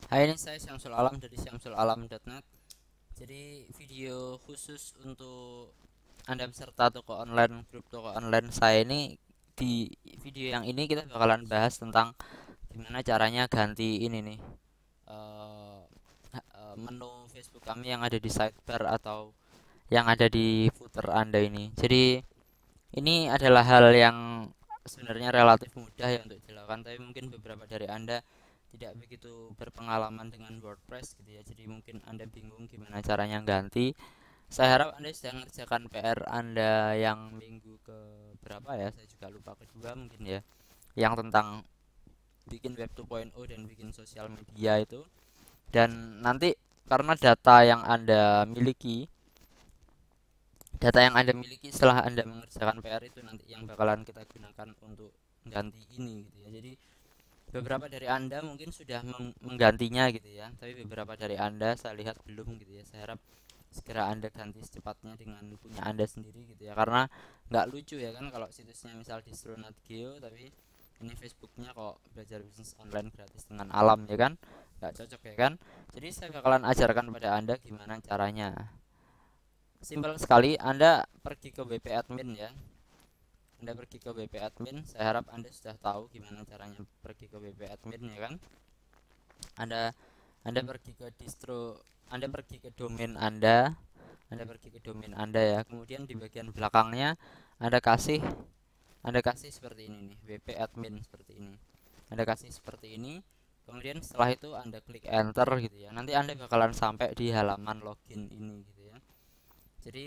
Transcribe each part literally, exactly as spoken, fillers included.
Hai, ini saya Syamsul Alam dari syamsul alam dot net. Jadi video khusus untuk Anda peserta toko online, grup toko online saya ini, di video yang ini kita bakalan bahas tentang gimana caranya ganti ini nih, eh, eh, menu Facebook kami yang ada di sidebar atau yang ada di footer Anda ini. Jadi ini adalah hal yang sebenarnya relatif mudah ya untuk dilakukan, tapi mungkin beberapa dari Anda tidak begitu berpengalaman dengan WordPress gitu ya. Jadi mungkin Anda bingung gimana caranya ganti. Saya harap Anda sudah mengerjakan P R Anda yang minggu ke berapa ya? Saya juga lupa, kedua mungkin ya. Yang tentang bikin web 2.0 dan bikin sosial media itu. Dan nanti karena data yang Anda miliki, data yang Anda miliki setelah Anda mengerjakan P R itu nanti yang bakalan kita gunakan untuk ganti ini gitu ya. Jadi beberapa dari Anda mungkin sudah meng- menggantinya gitu ya, tapi beberapa dari Anda saya lihat belum gitu ya. Saya harap segera Anda ganti secepatnya dengan punya Anda sendiri gitu ya, karena nggak lucu ya kan kalau situsnya misal di Geo tapi ini Facebooknya kok belajar bisnis online gratis dengan alam ya kan, nggak cocok ya kan. Jadi saya bakalan ajarkan pada Anda gimana caranya. Simpel sekali, Anda pergi ke W P admin ya. Anda pergi ke W P admin, saya harap Anda sudah tahu gimana caranya pergi ke W P admin ya kan. Anda Anda pergi ke distro, Anda pergi ke domain Anda, Anda pergi ke domain Anda ya. Kemudian di bagian belakangnya Anda kasih Anda kasih seperti ini nih, W P admin seperti ini. Anda kasih seperti ini. Kemudian setelah itu Anda klik enter gitu ya. Nanti Anda bakalan sampai di halaman login ini gitu ya. Jadi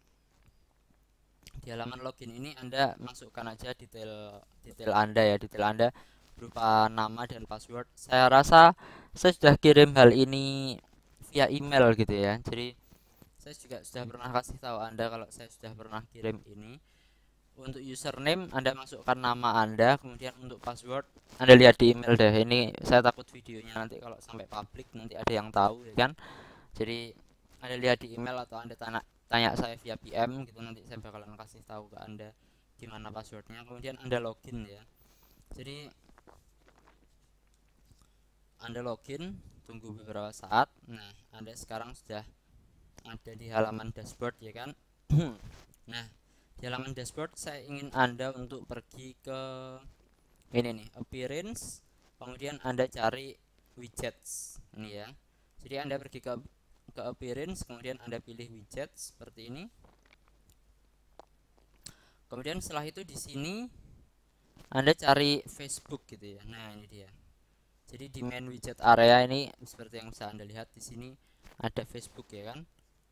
di halaman login ini Anda masukkan aja detail detail Anda ya, detail Anda berupa nama dan password. Saya rasa saya sudah kirim hal ini via email gitu ya. Jadi saya juga sudah pernah kasih tahu Anda kalau saya sudah pernah kirim ini. Untuk username Anda masukkan nama Anda, kemudian untuk password Anda lihat di email deh. Ini saya takut videonya nanti kalau sampai publik nanti ada yang tahu ya kan. Jadi Anda lihat di email atau Anda tanya tanya saya via P M gitu, nanti saya bakalan kasih tahu ke Anda gimana passwordnya. Kemudian Anda login ya. Jadi Anda login, tunggu beberapa saat. Nah, Anda sekarang sudah ada di halaman dashboard ya kan. Nah, di halaman dashboard saya ingin Anda untuk pergi ke ini nih, appearance, kemudian Anda cari widgets ini ya. Jadi Anda pergi ke ke appearance, kemudian Anda pilih widget seperti ini. Kemudian setelah itu di sini Anda cari Facebook gitu ya. Nah, ini dia. Jadi di main widget area ini seperti yang bisa Anda lihat di sini ada Facebook ya kan.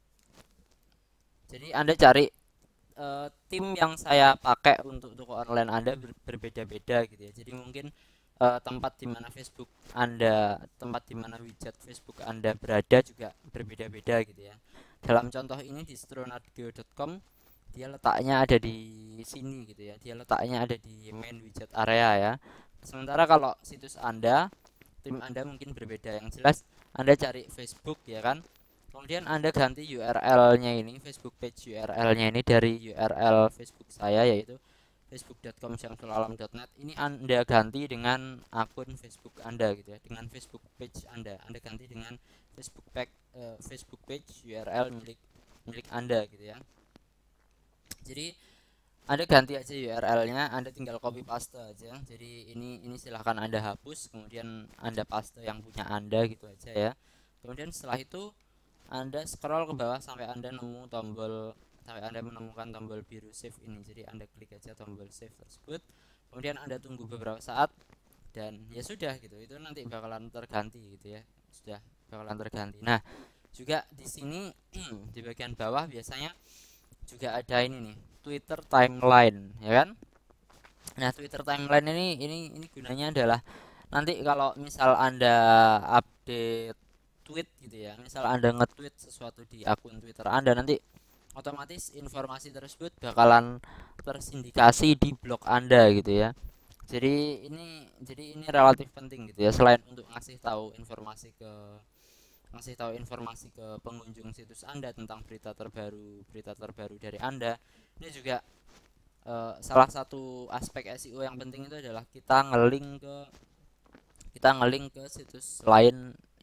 Jadi Anda cari eh, tim yang saya pakai untuk toko online Anda ber- berbeda-beda gitu ya. Jadi mungkin eh, tempat di mana Facebook Anda, tempat di mana widget Facebook Anda berada juga berbeda-beda gitu ya. Dalam contoh ini di stronatgeo dot com, dia letaknya ada di sini gitu ya. Dia letaknya ada di main widget area ya. Sementara kalau situs Anda, tim Anda mungkin berbeda. Yang jelas Anda cari Facebook ya kan. Kemudian Anda ganti U R L-nya ini, Facebook page U R L-nya ini dari U R L Facebook saya yaitu facebook dot com syamsul alam dot net. Ini Anda ganti dengan akun Facebook Anda gitu ya, dengan Facebook page Anda. Anda ganti dengan Facebook page eh, Facebook page U R L milik milik Anda gitu ya. Jadi Anda ganti aja U R L-nya, Anda tinggal copy paste aja. Jadi ini ini silahkan Anda hapus, kemudian Anda paste yang punya Anda gitu aja ya. Kemudian setelah itu Anda scroll ke bawah sampai Anda nemu tombol, sampai Anda menemukan tombol biru save ini. Jadi Anda klik aja tombol save tersebut. Kemudian Anda tunggu beberapa saat dan ya sudah gitu. Itu nanti bakalan terganti gitu ya. Sudah bakalan terganti. Nah, juga di sini di bagian bawah biasanya juga ada ini nih, Twitter timeline ya kan. Nah, Twitter timeline ini ini ini gunanya adalah nanti kalau misal Anda update tweet gitu ya, misal Anda nge-tweet sesuatu di akun Twitter Anda, nanti otomatis informasi tersebut bakalan tersindikasi di blog Anda gitu ya. Jadi ini jadi ini relatif penting gitu ya, selain untuk ngasih tahu informasi ke ngasih tahu informasi ke pengunjung situs Anda tentang berita terbaru berita terbaru dari Anda. Ini juga eh, salah satu aspek S E O yang penting itu adalah kita ngelink ke kita ngelink ke situs lain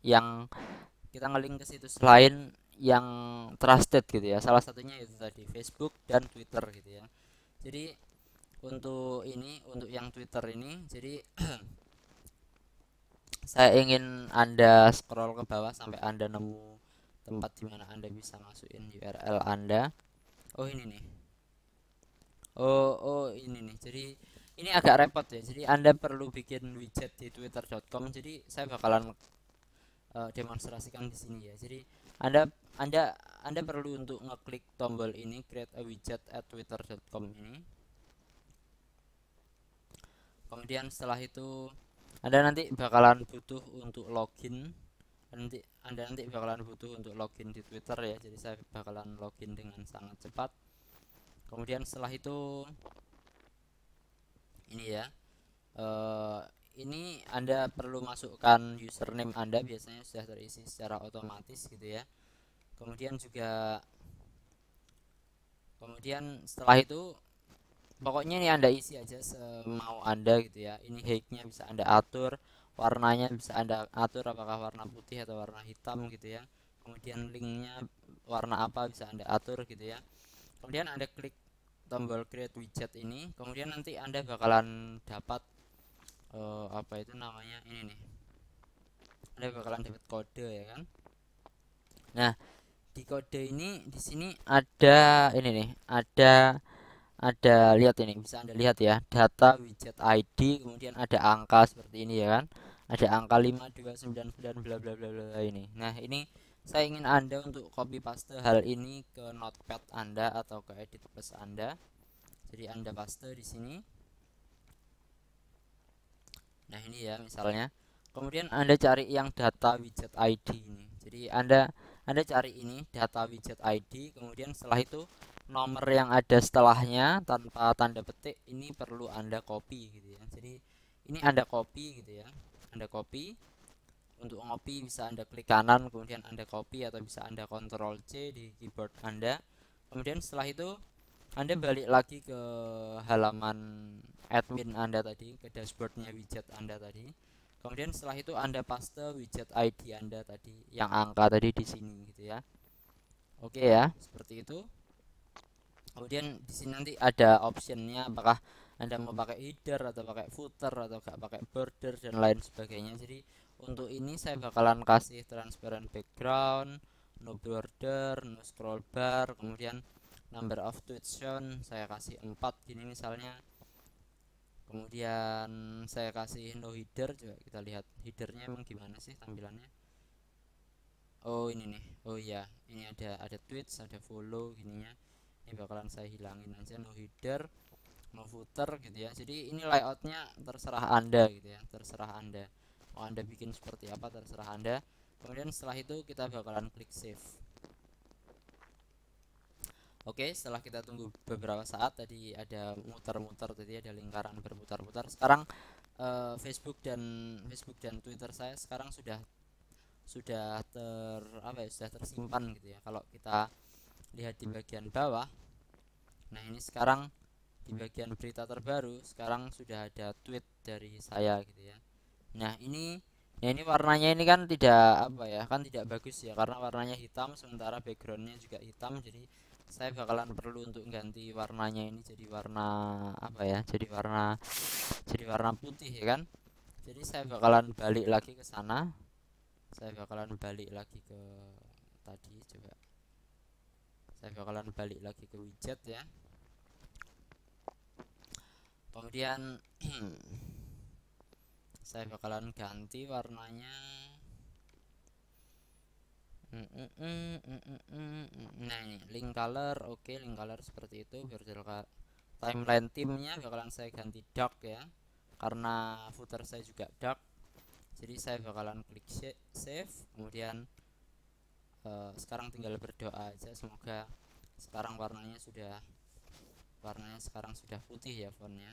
yang kita ngelink ke situs lain yang trusted gitu ya. Salah satunya itu tadi Facebook dan Twitter gitu ya. Jadi untuk ini, untuk yang Twitter ini, jadi saya ingin Anda scroll ke bawah sampai Anda nemu tempat di mana Anda bisa masukin U R L Anda. Oh ini nih. Oh, oh ini nih. Jadi ini agak repot ya. Jadi Anda perlu bikin widget di twitter dot com. Jadi saya bakalan uh, demonstrasikan di sini ya. Jadi Anda Anda Anda perlu untuk ngeklik tombol ini, create a widget at twitter dot com ini. Kemudian setelah itu Anda nanti bakalan butuh untuk login. Nanti Anda nanti bakalan butuh untuk login di Twitter ya. Jadi saya bakalan login dengan sangat cepat. Kemudian setelah itu ini ya. Uh, ini Anda perlu masukkan username Anda, biasanya sudah terisi secara otomatis gitu ya. Kemudian juga kemudian setelah itu pokoknya ini Anda isi aja semau Anda gitu ya. Ini height-nya bisa Anda atur, warnanya bisa Anda atur apakah warna putih atau warna hitam gitu ya. Kemudian linknya warna apa bisa Anda atur gitu ya. Kemudian Anda klik tombol create widget ini, kemudian nanti Anda bakalan dapat uh, apa itu namanya ini nih. Anda bakalan dapat kode ya kan. Nah, di kode ini di sini ada ini nih, ada ada lihat ini, bisa Anda lihat ya, data widget I D, kemudian ada angka seperti ini ya kan. Ada angka lima dua sembilan sembilan bla bla bla bla ini. Nah, ini saya ingin Anda untuk copy paste hal ini ke notepad Anda atau ke edit plus Anda. Jadi Anda paste di sini. Nah, ini ya misalnya. Kemudian Anda cari yang data widget I D ini. Jadi Anda Anda cari ini data widget I D, kemudian setelah itu nomor yang ada setelahnya tanpa tanda petik ini perlu Anda copy gitu ya. Jadi ini Anda copy gitu ya. Anda copy. Untuk copy bisa Anda klik kanan kemudian Anda copy, atau bisa Anda Ctrl C di keyboard Anda. Kemudian setelah itu Anda balik lagi ke halaman admin Anda tadi, ke dashboardnya widget Anda tadi. Kemudian setelah itu Anda paste widget I D Anda tadi yang angka tadi di sini gitu ya. Oke ya, seperti itu. Kemudian di sini nanti ada optionnya, apakah Anda mau pakai header atau pakai footer atau gak pakai border dan lain sebagainya. Jadi untuk ini saya bakalan kasih transparent background, no border, no scroll bar, kemudian number of tweets shown saya kasih empat gini misalnya. Kemudian saya kasih no header, coba kita lihat headernya emang gimana sih tampilannya. Oh ini nih, oh iya ini ada ada tweets, ada follow gininya. Ini bakalan saya hilangin aja, no header, no footer gitu ya. Jadi ini layoutnya terserah Anda gitu ya, terserah Anda mau Anda bikin seperti apa, terserah Anda. Kemudian setelah itu kita bakalan klik save. Oke, setelah kita tunggu beberapa saat, tadi ada muter-muter, tadi ada lingkaran berputar-putar. Sekarang eh, Facebook dan Facebook dan Twitter saya sekarang sudah sudah ter apa ya, sudah tersimpan gitu ya. Kalau kita lihat di bagian bawah, nah ini sekarang di bagian berita terbaru sekarang sudah ada tweet dari saya gitu ya. Nah ini nah ini warnanya ini kan tidak apa ya, kan tidak bagus ya, karena warnanya hitam sementara backgroundnya juga hitam. Jadi saya bakalan perlu untuk ganti warnanya ini jadi warna apa ya, jadi warna jadi warna putih ya kan. Jadi saya bakalan balik lagi ke sana, saya bakalan balik lagi ke tadi, coba saya bakalan balik lagi ke widget ya. Kemudian saya bakalan ganti warnanya. Nah ini link color, oke link color seperti itu. Virtual timeline timnya bakalan saya ganti dark ya, karena footer saya juga dark. Jadi saya bakalan klik save. Kemudian uh, sekarang tinggal berdoa aja semoga sekarang warnanya sudah warnanya sekarang sudah putih ya fontnya.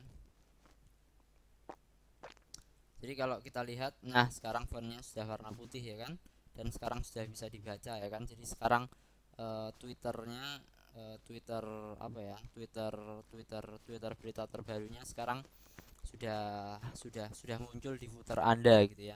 Jadi kalau kita lihat, nah sekarang fontnya sudah warna putih ya kan, dan sekarang sudah bisa dibaca ya kan. Jadi sekarang uh, twitternya uh, Twitter apa ya, Twitter Twitter Twitter berita terbarunya sekarang sudah sudah sudah muncul di footer Anda gitu ya.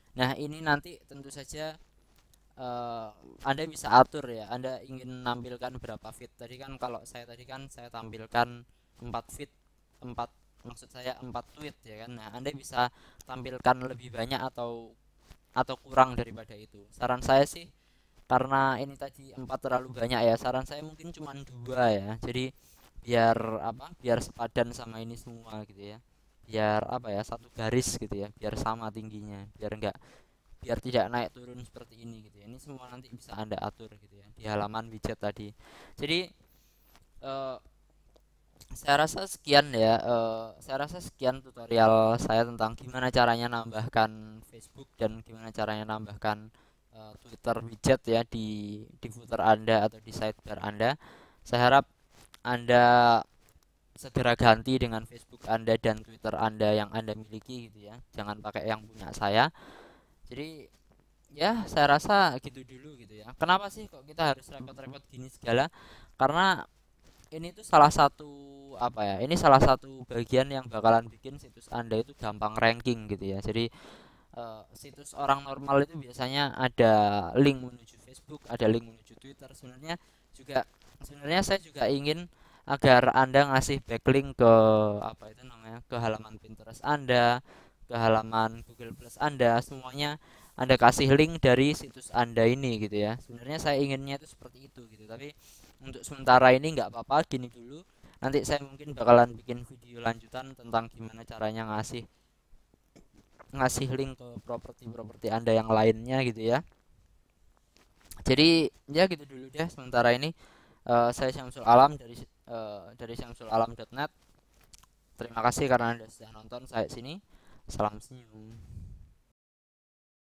Nah, ini nanti tentu saja eh, Anda bisa atur ya. Anda ingin menampilkan berapa feed. Tadi kan kalau saya tadi kan saya tampilkan empat feed, empat maksud saya empat tweet ya kan. Nah, Anda bisa tampilkan lebih banyak atau atau kurang daripada itu. Saran saya sih karena ini tadi empat terlalu banyak ya. Saran saya mungkin cuma dua ya. Jadi biar apa? Biar sepadan sama ini semua gitu ya. Biar apa ya? Satu garis gitu ya. Biar sama tingginya. Biar enggak biar tidak naik turun seperti ini gitu ya. Ini semua nanti bisa Anda atur gitu ya di halaman widget tadi. Jadi eh, saya rasa sekian ya. eh, saya rasa sekian tutorial saya tentang gimana caranya nambahkan Facebook dan gimana caranya nambahkan eh, Twitter widget ya di di footer Anda atau di sidebar Anda. Saya harap Anda segera ganti dengan Facebook Anda dan Twitter Anda yang Anda miliki gitu ya. Jangan pakai yang punya saya. Jadi ya saya rasa gitu dulu gitu ya. Kenapa sih kok kita harus repot-repot gini segala? Karena ini tuh salah satu apa ya? Ini salah satu bagian yang bakalan bikin situs Anda itu gampang ranking gitu ya. Jadi eh, situs orang normal itu biasanya ada link menuju Facebook, ada link menuju Twitter. Sebenarnya juga sebenarnya saya juga ingin agar Anda ngasih backlink ke apa itu namanya? Ke halaman Pinterest Anda, ke halaman Google Plus Anda, semuanya Anda kasih link dari situs Anda ini gitu ya. Sebenarnya saya inginnya itu seperti itu gitu. Tapi untuk sementara ini nggak apa-apa, gini dulu. Nanti saya mungkin bakalan bikin video lanjutan tentang gimana caranya ngasih ngasih link ke properti-properti Anda yang lainnya gitu ya. Jadi ya gitu dulu deh sementara ini. Eh, saya Syamsul Alam dari eh, dari syamsul alam dot net. Terima kasih karena Anda sudah nonton saya sini. Salam senyum.